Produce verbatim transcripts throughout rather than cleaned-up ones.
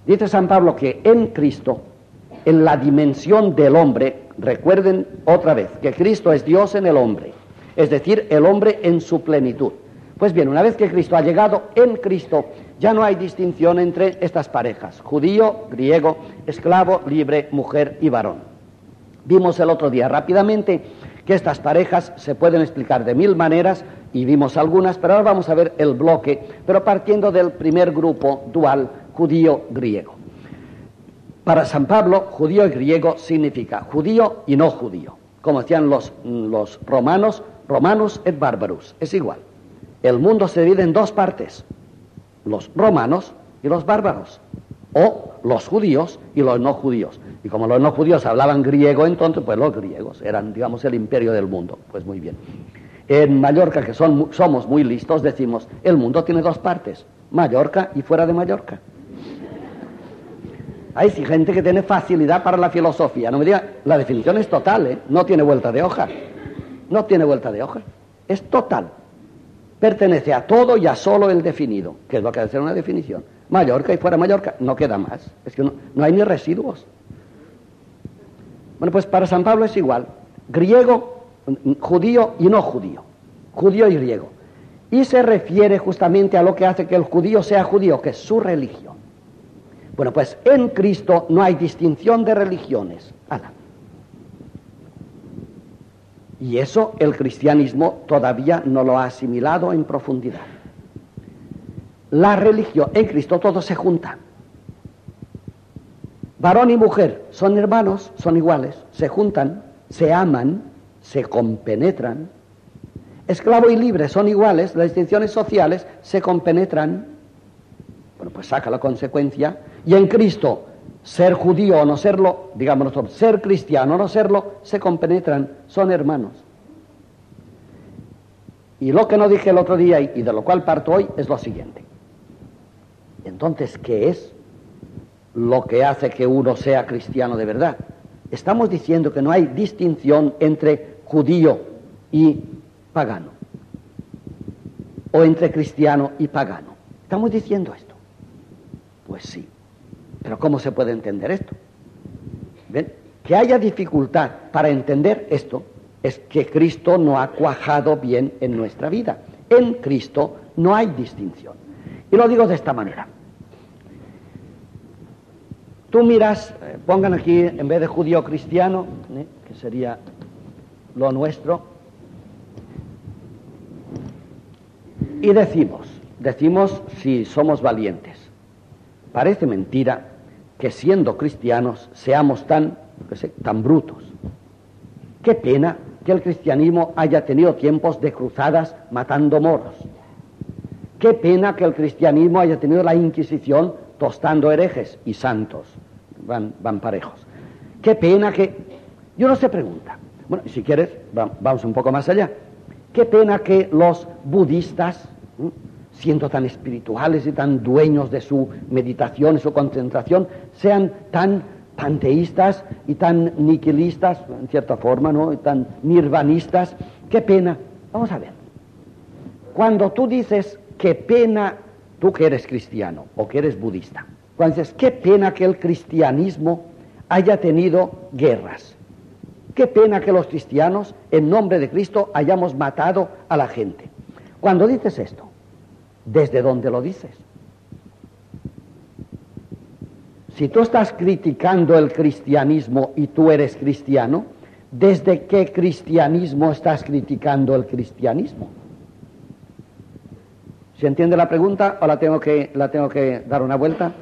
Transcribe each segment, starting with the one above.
Dice San Pablo que en Cristo, en la dimensión del hombre, recuerden otra vez que Cristo es Dios en el hombre, es decir, el hombre en su plenitud. Pues bien, una vez que Cristo ha llegado, en Cristo ya no hay distinción entre estas parejas, judío, griego, esclavo, libre, mujer y varón. Vimos el otro día rápidamente que estas parejas se pueden explicar de mil maneras y vimos algunas, pero ahora vamos a ver el bloque, pero partiendo del primer grupo dual, judío-griego. Para San Pablo, judío y griego significa judío y no judío. Como decían los, los romanos, romanus et barbarus, es igual. El mundo se divide en dos partes, los romanos y los bárbaros, o los judíos y los no judíos. Y como los no judíos hablaban griego, entonces pues los griegos eran, digamos, el imperio del mundo. Pues muy bien. En Mallorca, que son, somos muy listos, decimos, el mundo tiene dos partes, Mallorca y fuera de Mallorca. Hay sí gente que tiene facilidad para la filosofía. No me diga, la definición es total, ¿eh? No tiene vuelta de hoja. No tiene vuelta de hoja. Es total. Pertenece a todo y a solo el definido, que es lo que debe ser una definición. Mallorca y fuera Mallorca, no queda más. Es que no, no hay ni residuos. Bueno, pues para San Pablo es igual. Griego, judío y no judío. Judío y griego. Y se refiere justamente a lo que hace que el judío sea judío, que es su religión. Bueno, pues en Cristo no hay distinción de religiones. ¡Hala! Y eso el cristianismo todavía no lo ha asimilado en profundidad. La religión, en Cristo todo se junta. Varón y mujer son hermanos, son iguales, se juntan, se aman, se compenetran. Esclavo y libre son iguales, las distinciones sociales se compenetran. Bueno, pues saca la consecuencia. Y en Cristo, ser judío o no serlo, digamos nosotros, ser cristiano o no serlo, se compenetran, son hermanos. Y lo que no dije el otro día y de lo cual parto hoy es lo siguiente. Entonces, ¿qué es lo que hace que uno sea cristiano de verdad? Estamos diciendo que no hay distinción entre judío y pagano, o entre cristiano y pagano. ¿Estamos diciendo esto? Pues sí. Pero ¿cómo se puede entender esto? ¿Ven? Que haya dificultad para entender esto es que Cristo no ha cuajado bien en nuestra vida. En Cristo no hay distinción. Y lo digo de esta manera. Tú miras, eh, pongan aquí en vez de judío cristiano, ¿eh? que sería lo nuestro, y decimos, decimos si somos valientes. Parece mentira que siendo cristianos seamos tan, no sé, tan brutos. Qué pena que el cristianismo haya tenido tiempos de cruzadas matando moros. Qué pena que el cristianismo haya tenido la Inquisición tostando herejes y santos. Van, van parejos. Qué pena que... Y uno se pregunta, bueno, si quieres, vamos un poco más allá. Qué pena que los budistas, ¿eh? siendo tan espirituales y tan dueños de su meditación y su concentración, sean tan panteístas y tan niquilistas, en cierta forma, ¿no? Y tan nirvanistas. Qué pena. Vamos a ver. Cuando tú dices, qué pena, tú que eres cristiano o que eres budista, cuando dices, qué pena que el cristianismo haya tenido guerras, qué pena que los cristianos, en nombre de Cristo, hayamos matado a la gente. Cuando dices esto, ¿desde dónde lo dices? Si tú estás criticando el cristianismo y tú eres cristiano, ¿desde qué cristianismo estás criticando el cristianismo? ¿Se entiende la pregunta o la tengo que, la tengo que dar una vuelta?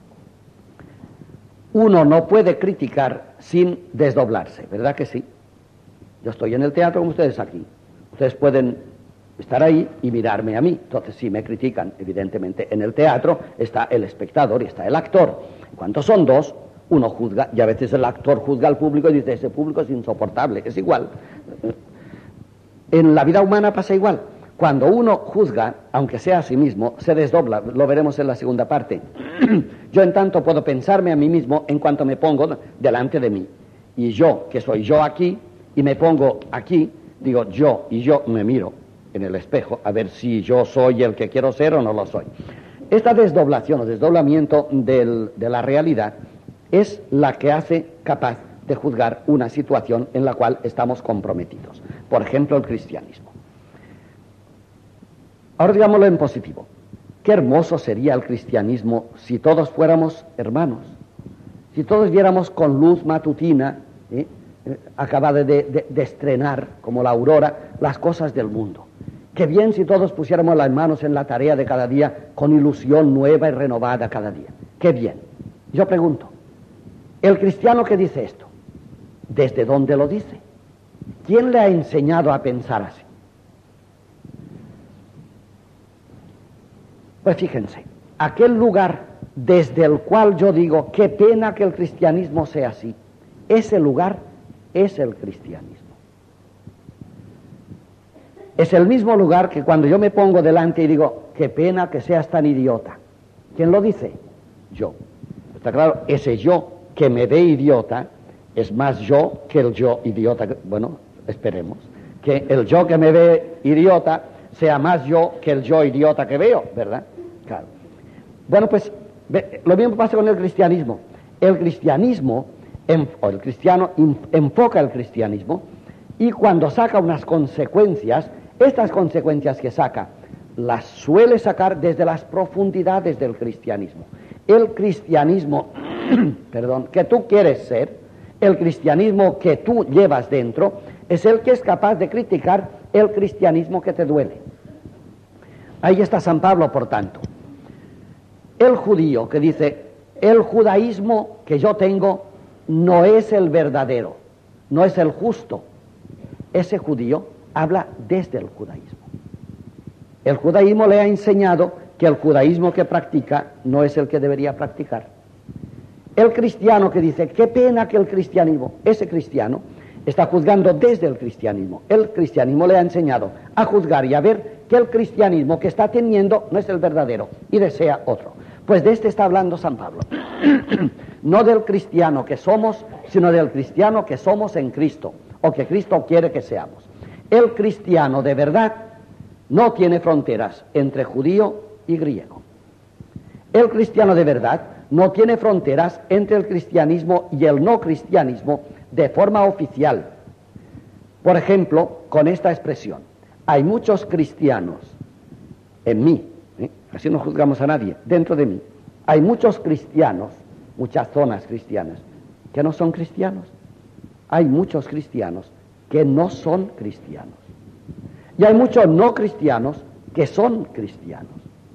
Uno no puede criticar sin desdoblarse, ¿verdad que sí? Yo estoy en el teatro como ustedes aquí. Ustedes pueden estar ahí y mirarme a mí. Entonces, si me critican, evidentemente, en el teatro está el espectador y está el actor. Cuando son dos, uno juzga, y a veces el actor juzga al público y dice, ese público es insoportable, es igual. En la vida humana pasa igual. Cuando uno juzga, aunque sea a sí mismo, se desdobla, lo veremos en la segunda parte. Yo, en tanto, puedo pensarme a mí mismo en cuanto me pongo delante de mí. Y yo, que soy yo aquí, y me pongo aquí, digo yo, y yo me miro en el espejo a ver si yo soy el que quiero ser o no lo soy. esta desdoblación o desdoblamiento del, de la realidad es la que hace capaz de juzgar una situación en la cual estamos comprometidos. Por ejemplo, el cristianismo. Ahora digámoslo en positivo. Qué hermoso sería el cristianismo si todos fuéramos hermanos, si todos viéramos con luz matutina, ¿eh? Eh, acabada de, de, de estrenar, como la aurora, las cosas del mundo. Qué bien si todos pusiéramos las manos en la tarea de cada día con ilusión nueva y renovada cada día. Qué bien. Yo pregunto, el cristiano que dice esto, ¿desde dónde lo dice? ¿Quién le ha enseñado a pensar así? Pues fíjense, aquel lugar desde el cual yo digo, qué pena que el cristianismo sea así, ese lugar es el cristianismo. Es el mismo lugar que cuando yo me pongo delante y digo, qué pena que seas tan idiota. ¿Quién lo dice? Yo. Está claro, ese yo que me ve idiota es más yo que el yo idiota. Bueno, esperemos que el yo que me ve idiota sea más yo que el yo idiota que veo, ¿verdad? Claro. Bueno, pues lo mismo pasa con el cristianismo. El cristianismo, o el cristiano enfoca el cristianismo y cuando saca unas consecuencias, estas consecuencias que saca, las suele sacar desde las profundidades del cristianismo. El cristianismo, perdón, que tú quieres ser, el cristianismo que tú llevas dentro, es el que es capaz de criticar el cristianismo que te duele. Ahí está San Pablo, por tanto. El judío que dice, el judaísmo que yo tengo no es el verdadero, no es el justo. Ese judío habla desde el judaísmo. El judaísmo le ha enseñado que el judaísmo que practica no es el que debería practicar. El cristiano que dice, qué pena que el cristianismo, ese cristiano está juzgando desde el cristianismo. El cristianismo le ha enseñado a juzgar y a ver que el cristianismo que está teniendo no es el verdadero y desea otro. Pues de este está hablando San Pablo. No del cristiano que somos, sino del cristiano que somos en Cristo, o que Cristo quiere que seamos. El cristiano de verdad no tiene fronteras entre judío y griego. El cristiano de verdad no tiene fronteras entre el cristianismo y el no cristianismo de forma oficial. Por ejemplo, con esta expresión, hay muchos cristianos en mí, ¿eh? Así no juzgamos a nadie, dentro de mí, hay muchos cristianos, muchas zonas cristianas, que no son cristianos. Hay muchos cristianos que no son cristianos. Y hay muchos no cristianos que son cristianos.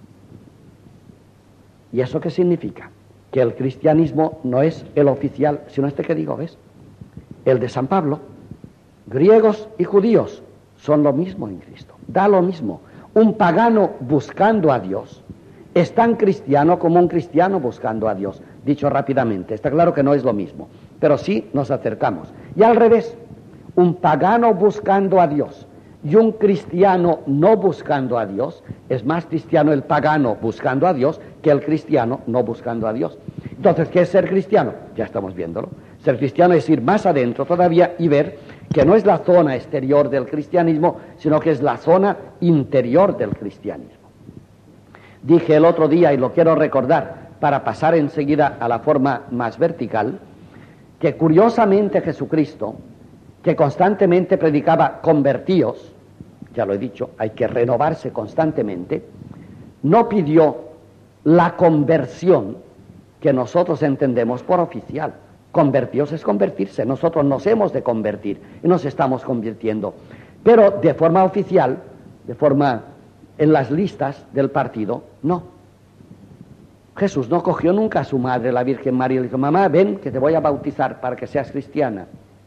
¿Y eso qué significa? Que el cristianismo no es el oficial, sino este que digo, ¿ves? El de San Pablo. Griegos y judíos son lo mismo en Cristo. Da lo mismo. Un pagano buscando a Dios es tan cristiano como un cristiano buscando a Dios. Dicho rápidamente, está claro que no es lo mismo, pero sí nos acercamos. Y al revés, un pagano buscando a Dios y un cristiano no buscando a Dios, es más cristiano el pagano buscando a Dios que el cristiano no buscando a Dios. Entonces, ¿qué es ser cristiano? Ya estamos viéndolo. Ser cristiano es ir más adentro todavía y ver que no es la zona exterior del cristianismo, sino que es la zona interior del cristianismo. Dije el otro día, y lo quiero recordar para pasar enseguida a la forma más vertical, que curiosamente Jesucristo, que constantemente predicaba convertíos, ya lo he dicho, hay que renovarse constantemente, no pidió la conversión que nosotros entendemos por oficial. Convertíos es convertirse, nosotros nos hemos de convertir y nos estamos convirtiendo, pero de forma oficial, de forma en las listas del partido, no. Jesús no cogió nunca a su madre, la Virgen María, y le dijo, mamá, ven que te voy a bautizar para que seas cristiana.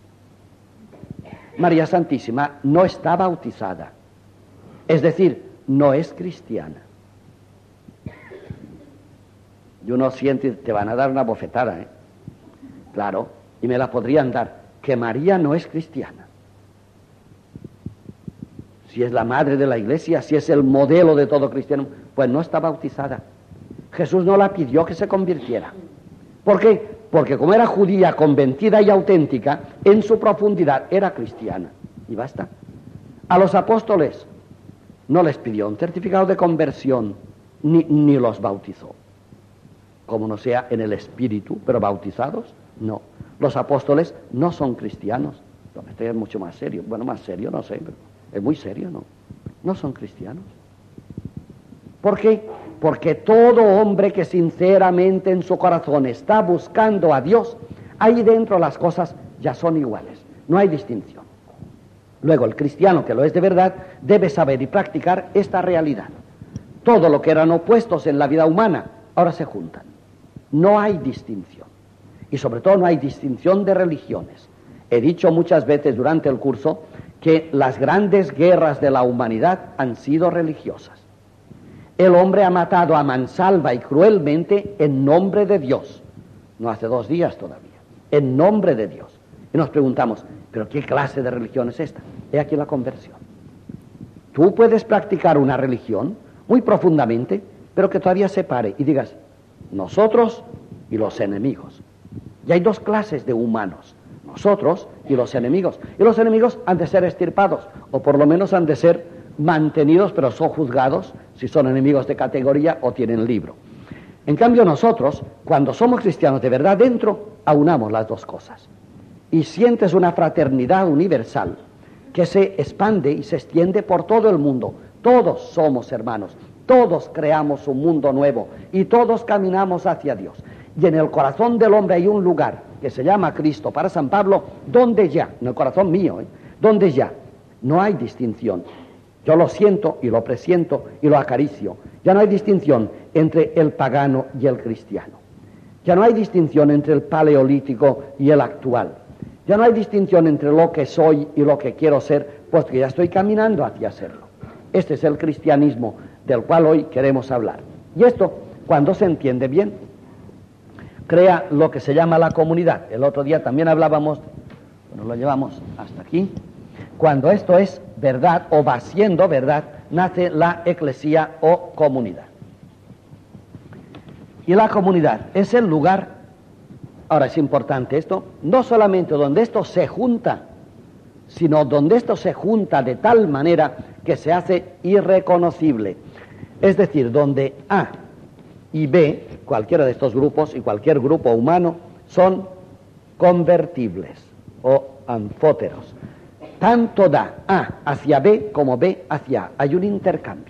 María Santísima no está bautizada, es decir, no es cristiana. Y uno siente, te van a dar una bofetada, ¿eh? Claro, y me la podrían dar, que María no es cristiana. Si es la madre de la Iglesia, si es el modelo de todo cristiano, pues no está bautizada. Jesús no la pidió que se convirtiera. ¿Por qué? Porque como era judía, convencida y auténtica, en su profundidad era cristiana. Y basta. A los apóstoles no les pidió un certificado de conversión ni, ni los bautizó. Como no sea en el Espíritu, pero bautizados, no. Los apóstoles no son cristianos. No, este es mucho más serio. Bueno, más serio, no sé, pero es muy serio, ¿no? No son cristianos. ¿Por qué? Porque todo hombre que sinceramente en su corazón está buscando a Dios, ahí dentro las cosas ya son iguales. No hay distinción. Luego, el cristiano que lo es de verdad debe saber y practicar esta realidad. Todo lo que eran opuestos en la vida humana, ahora se juntan. No hay distinción. Y sobre todo no hay distinción de religiones. He dicho muchas veces durante el curso que las grandes guerras de la humanidad han sido religiosas. El hombre ha matado a mansalva y cruelmente en nombre de Dios. No hace dos días todavía. En nombre de Dios. Y nos preguntamos, ¿pero qué clase de religión es esta? He aquí la conversión. Tú puedes practicar una religión muy profundamente, pero que todavía separe y digas, nosotros y los enemigos. Y hay dos clases de humanos, nosotros y los enemigos. Y los enemigos han de ser extirpados, o por lo menos han de ser mantenidos, pero son juzgados si son enemigos de categoría o tienen libro. En cambio nosotros, cuando somos cristianos de verdad dentro, aunamos las dos cosas. Y sientes una fraternidad universal que se expande y se extiende por todo el mundo. Todos somos hermanos, todos creamos un mundo nuevo y todos caminamos hacia Dios. Y en el corazón del hombre hay un lugar que se llama Cristo para San Pablo, donde ya, en el corazón mío, ¿eh? donde ya no hay distinción. Yo lo siento y lo presiento y lo acaricio. Ya no hay distinción entre el pagano y el cristiano. Ya no hay distinción entre el paleolítico y el actual. Ya no hay distinción entre lo que soy y lo que quiero ser, puesto que ya estoy caminando hacia serlo. Este es el cristianismo del cual hoy queremos hablar. Y esto, cuando se entiende bien, crea lo que se llama la comunidad. El otro día también hablábamos, bueno, lo llevamos hasta aquí. Cuando esto es verdad o va siendo verdad, nace la eclesía o comunidad. Y la comunidad es el lugar, ahora es importante esto, no solamente donde esto se junta, sino donde esto se junta de tal manera que se hace irreconocible. Es decir, donde A y B, cualquiera de estos grupos y cualquier grupo humano, son convertibles o anfóteros. Tanto da A hacia B como B hacia A. Hay un intercambio.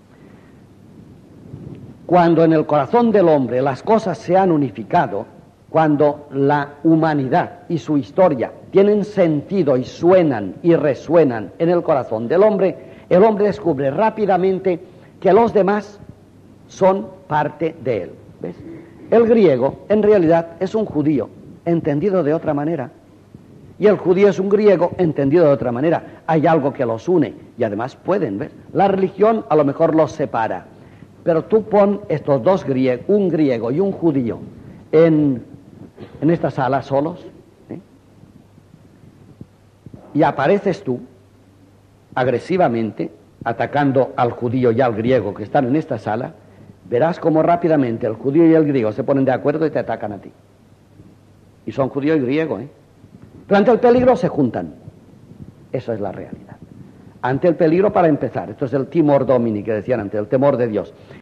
Cuando en el corazón del hombre las cosas se han unificado, cuando la humanidad y su historia tienen sentido y suenan y resuenan en el corazón del hombre, el hombre descubre rápidamente que los demás son parte de él. ¿Ves? El griego en realidad es un judío entendido de otra manera. Y el judío es un griego entendido de otra manera. Hay algo que los une y además pueden ver. La religión a lo mejor los separa. Pero tú pon estos dos griegos, un griego y un judío, en, en esta sala solos, ¿eh? Y apareces tú agresivamente atacando al judío y al griego que están en esta sala, verás cómo rápidamente el judío y el griego se ponen de acuerdo y te atacan a ti. Y son judío y griego, ¿eh? Pero ante el peligro se juntan. Eso es la realidad. Ante el peligro, para empezar, esto es el timor domini que decían antes, el temor de Dios.